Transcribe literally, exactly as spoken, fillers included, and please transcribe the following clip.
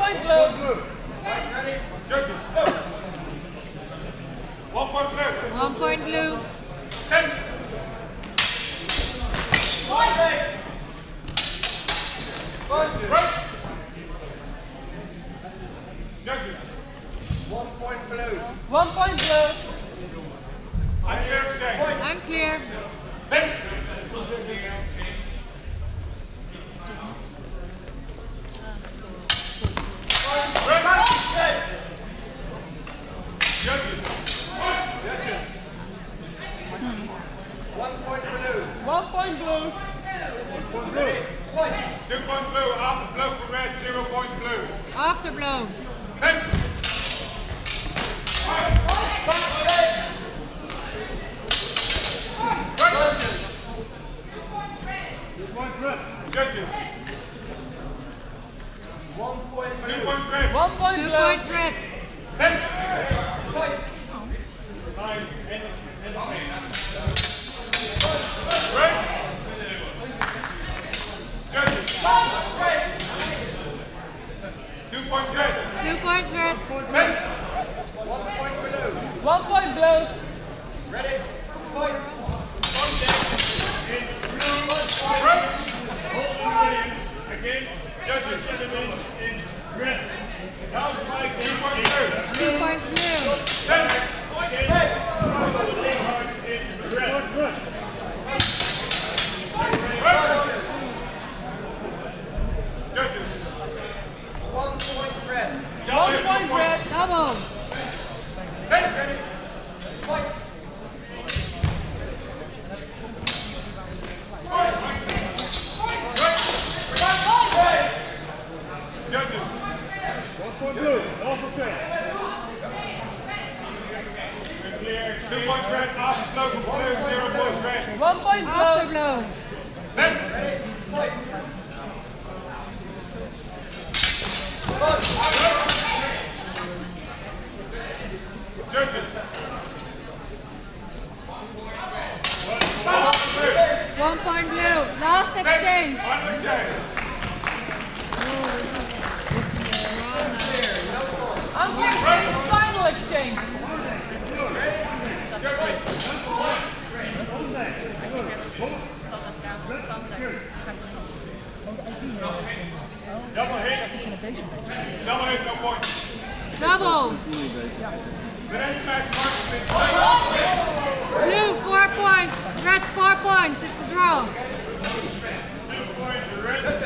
point blue. Judges. One point blue. One point blue. Ten. Right. Judges. One point blue. One point blue. Unclear exchange. Unclear. Ten. Judges. One point blue. One point blue. Two points blue. After blow for red. Zero points blue. After blow. Pencil. Judges. One point Two blue. points red. One point Two blue. points red. Pencil. Red. Judges. Two points red. Two points red. Pencil. One point blue. One point blue. Ready? Fight. Judges. Two points blue. Two points blue. Pencil. Judges. One point red. One point red. Double. Pencil. Fight. Judges. Two points red, after flow from blue, zero points red. One point After blue. blow. Pencil. Fight. Judges. One point blue. Last exchange. Final exchange. Unclear exchange. Final exchange. Double hit. Double hit, no points. Double. The next match marks the Blue, four points. Red, four points. It's a draw. two points, red.